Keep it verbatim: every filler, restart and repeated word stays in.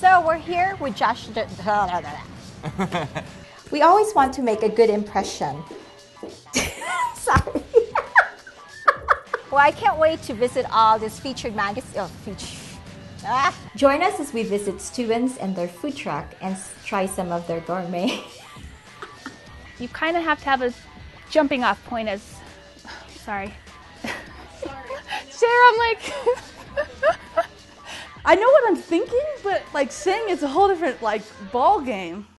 So we're here with Josh. We always want to make a good impression. Sorry. Well, I can't wait to visit all these featured magazines. Oh, feature. Ah. Join us as we visit students and their food truck and try some of their gourmet. You kind of have to have a jumping off point as, sorry. Sorry. Sarah, I'm like, I know what I'm thinking, but like saying it's a whole different like ball game.